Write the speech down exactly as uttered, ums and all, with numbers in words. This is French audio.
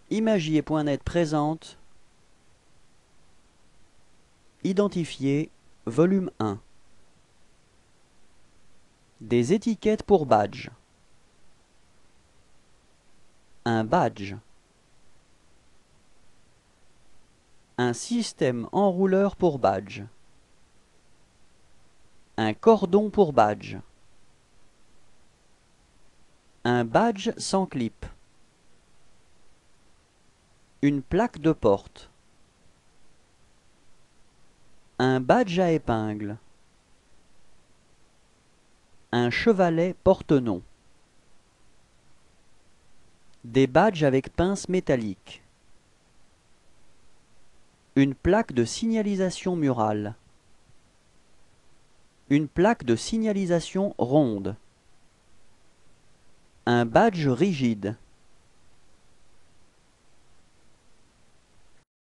Imagier point net présente Identifier, volume un. Des étiquettes pour badge. Un badge. Un système enrouleur pour badge. Un cordon pour badge. Un badge sans clip. Une plaque de porte. Un badge à épingle. Un chevalet porte-nom. Des badges avec pince métallique. Une plaque de signalisation murale. Une plaque de signalisation ronde. Un badge rigide.